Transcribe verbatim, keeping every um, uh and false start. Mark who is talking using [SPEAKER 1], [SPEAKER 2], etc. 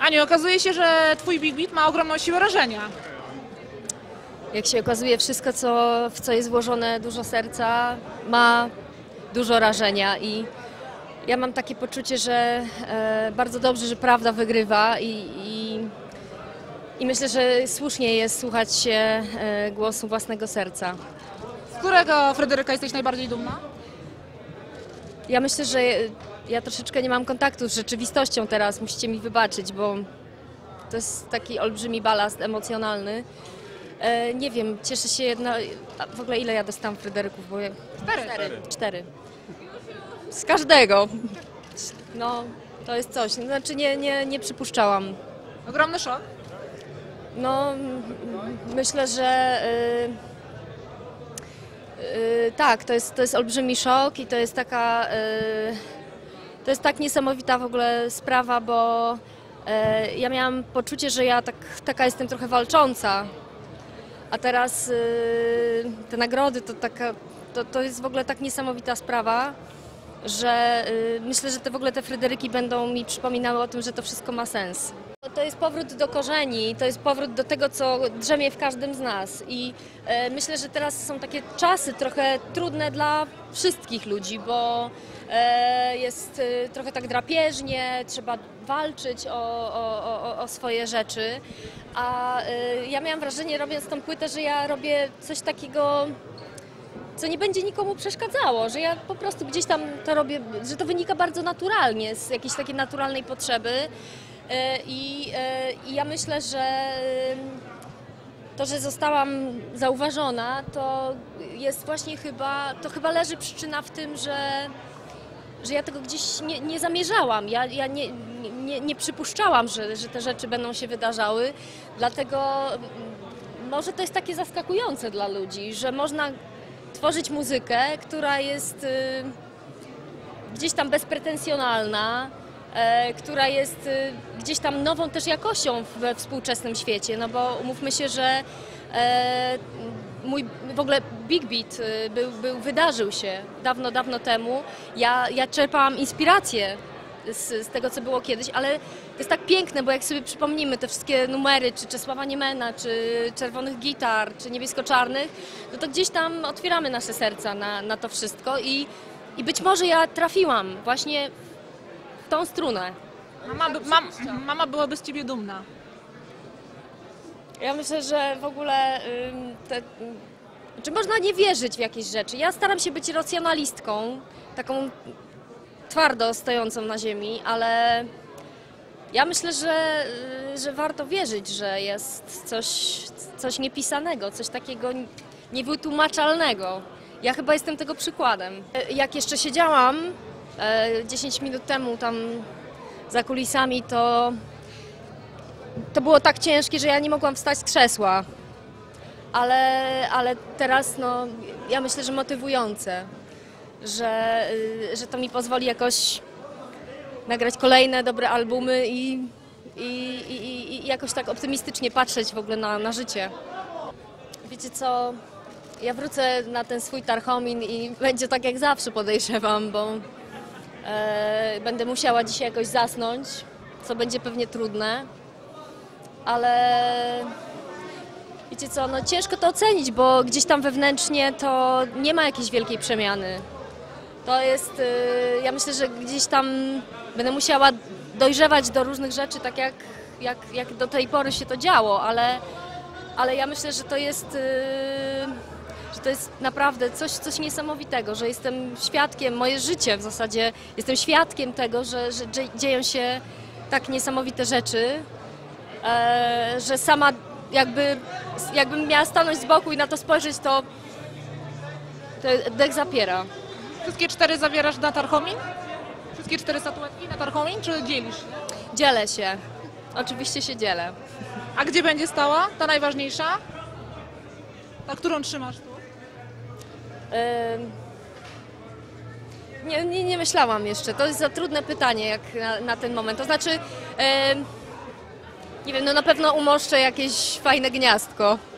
[SPEAKER 1] Aniu, okazuje się, że twój Big Beat ma ogromną siłę rażenia.
[SPEAKER 2] Jak się okazuje, wszystko, co, w co jest włożone dużo serca, ma dużo rażenia i ja mam takie poczucie, że e, bardzo dobrze, że prawda wygrywa i, i, i myślę, że słusznie jest słuchać się e, głosu własnego serca.
[SPEAKER 1] Z którego Fryderyka jesteś najbardziej dumna?
[SPEAKER 2] Ja myślę, że ja troszeczkę nie mam kontaktu z rzeczywistością teraz, musicie mi wybaczyć, bo to jest taki olbrzymi balast emocjonalny. E, nie wiem, cieszę się jedna... A w ogóle ile ja dostałam Fryderyków? Bo ja...
[SPEAKER 1] Cztery.
[SPEAKER 2] Cztery. Cztery. Z każdego. No, to jest coś. Znaczy nie, nie, nie przypuszczałam.
[SPEAKER 1] Ogromny szok.
[SPEAKER 2] No, m- myślę, że y, y, tak, to jest, to jest olbrzymi szok i to jest taka, y, to jest tak niesamowita w ogóle sprawa, bo y, ja miałam poczucie, że ja tak, taka jestem trochę walcząca, a teraz y, te nagrody to, taka, to, to jest w ogóle tak niesamowita sprawa, że y, myślę, że te w ogóle te Fryderyki będą mi przypominały o tym, że to wszystko ma sens. To jest powrót do korzeni, to jest powrót do tego, co drzemie w każdym z nas i e, myślę, że teraz są takie czasy trochę trudne dla wszystkich ludzi, bo e, jest e, trochę tak drapieżnie, trzeba walczyć o, o, o, o swoje rzeczy, a e, ja miałam wrażenie, robiąc tą płytę, że ja robię coś takiego, co nie będzie nikomu przeszkadzało, że ja po prostu gdzieś tam to robię, że to wynika bardzo naturalnie, z jakiejś takiej naturalnej potrzeby. I, I ja myślę, że to, że zostałam zauważona, to jest właśnie chyba, to chyba leży przyczyna w tym, że, że ja tego gdzieś nie, nie zamierzałam. Ja, ja nie, nie, nie przypuszczałam, że, że te rzeczy będą się wydarzały, dlatego może to jest takie zaskakujące dla ludzi, że można tworzyć muzykę, która jest gdzieś tam bezpretensjonalna, E, która jest e, gdzieś tam nową też jakością we współczesnym świecie, no bo umówmy się, że e, mój w ogóle Big Beat e, był, był, wydarzył się dawno, dawno temu. Ja, ja czerpałam inspirację z, z tego, co było kiedyś, ale to jest tak piękne, bo jak sobie przypomnimy te wszystkie numery, czy Czesława Niemena, czy Czerwonych Gitar, czy Niebiesko-Czarnych, no to gdzieś tam otwieramy nasze serca na, na to wszystko i, i być może ja trafiłam właśnie tą strunę.
[SPEAKER 1] Mama, by, mam, mama byłaby z ciebie dumna.
[SPEAKER 2] Ja myślę, że w ogóle ym, te, ym, czy można nie wierzyć w jakieś rzeczy. Ja staram się być racjonalistką, taką twardo stojącą na ziemi, ale ja myślę, że, y, że warto wierzyć, że jest coś, coś niepisanego, coś takiego niewytłumaczalnego. Ja chyba jestem tego przykładem. Jak jeszcze siedziałam dziesięć minut temu tam za kulisami, to, to było tak ciężkie, że ja nie mogłam wstać z krzesła. Ale, ale teraz no, ja myślę, że motywujące, że, że to mi pozwoli jakoś nagrać kolejne dobre albumy i, i, i, i jakoś tak optymistycznie patrzeć w ogóle na, na życie. Wiecie co, ja wrócę na ten swój Tarchomin i będzie tak jak zawsze, podejrzewam, bo E, będę musiała dzisiaj jakoś zasnąć, co będzie pewnie trudne, ale wiecie co, no ciężko to ocenić, bo gdzieś tam wewnętrznie to nie ma jakiejś wielkiej przemiany. To jest, e, ja myślę, że gdzieś tam będę musiała dojrzewać do różnych rzeczy, tak jak, jak, jak do tej pory się to działo, ale, ale ja myślę, że to jest... E, że to jest naprawdę coś, coś niesamowitego, że jestem świadkiem, moje życie w zasadzie, jestem świadkiem tego, że, że dzieją się tak niesamowite rzeczy, e, że sama jakby, jakbym miała stanąć z boku i na to spojrzeć, to, to dech zapiera.
[SPEAKER 1] Wszystkie cztery zabierasz na Tarchomin? Wszystkie cztery statuetki na Tarchomin, czy dzielisz się?
[SPEAKER 2] Dzielę się, oczywiście się dzielę.
[SPEAKER 1] A gdzie będzie stała ta najważniejsza? Ta, którą trzymasz tu?
[SPEAKER 2] Nie, nie, nie myślałam jeszcze. To jest za trudne pytanie jak na, na ten moment. To znaczy, nie wiem, no na pewno umoszczę jakieś fajne gniazdko.